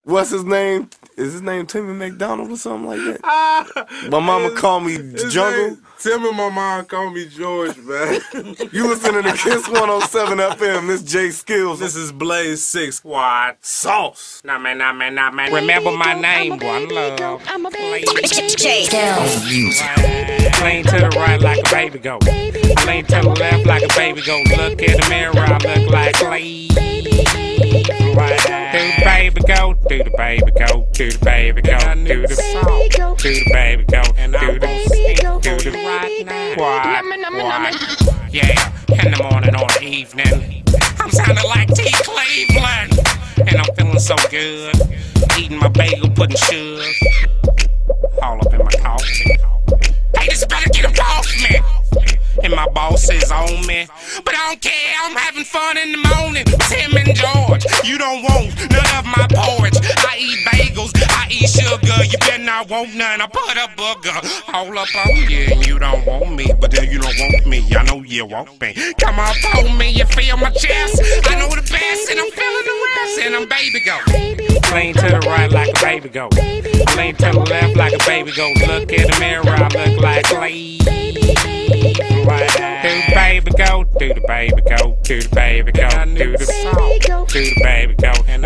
what's his name? Is his name Timmy McDonald or something like that? My mama called me Jungle. Tim and my mom call me George, man. You listening to Kiss 107 FM. This Jay Skills. This is Blaze 6 Squad Sauce. Nah, man. Remember my name, One Love. Jay Skills. Lean to the right like a baby goat. I lean to the left like a baby goat. Look in the mirror, I look like Lee. Right. Do the baby goat, do the baby goat, do the baby goat, do the song, do the baby goat, and do the right now. What? Yeah, in the morning or the evening, I'm sounding like T. Cleveland, and I'm feeling so good. Eating my bagel, putting sugar all up in my coffee. Hey, this better get them off me. And my boss is on me, but I don't care, I'm having fun in the morning. Tim and George, you don't want none of my porridge. I eat bagels, I eat sugar, you better not want none. I put a booger all up on you, and you don't want me, but then you don't want me. I know you want me. Come up on me, you feel my chest. I know the best, and I'm feeling the rest, and I'm baby goat. Lean to the right like a baby goat. Lean to the left like a baby goat. Look in the mirror, I look like Lee. Right. Do the baby go, do the baby go, do the baby go, do the song, do the baby go, and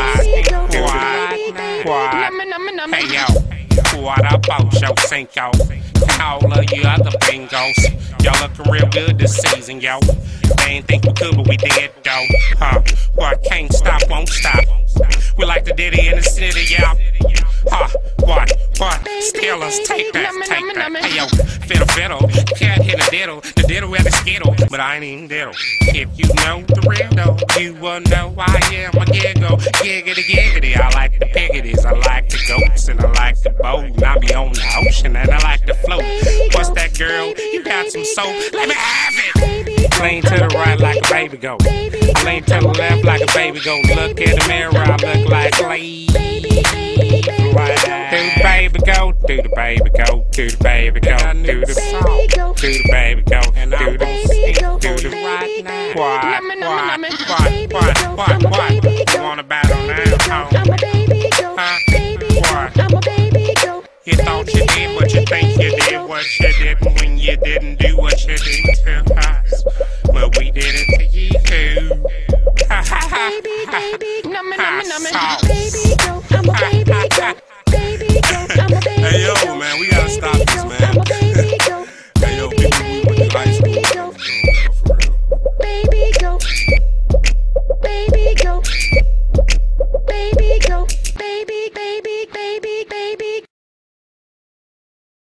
what? Hey yo, what up, Ocho Cinco? And all of you other bingos, y'all looking real good this season, yo. They ain't think we could, but we did, though. What? Can't stop, won't stop. We like the Diddy in the city, yo. What? Steelers, take that. Hey yo, fiddle, can't hit a diddle. The diddle and the skittle, but I ain't even diddle. If you know the real though, you will know I am a giggle. Giggity, I like the piggities, I like the goats, and I like the boat, and I be on the ocean, and I like the float. What's that, girl? You got some soap? Let me have it. Lean to the right like a baby goat. Lean to the left like a baby goat. Look in the mirror, I look like Lee. Right. Do the baby go, do the baby go, do the baby go, do the song, do the baby go, and do the right now. What? You wanna battle now? What? You thought you did what you think you did, what you didn't when you didn't do what you did to us. Well, we did it to you too. Ha ha ha.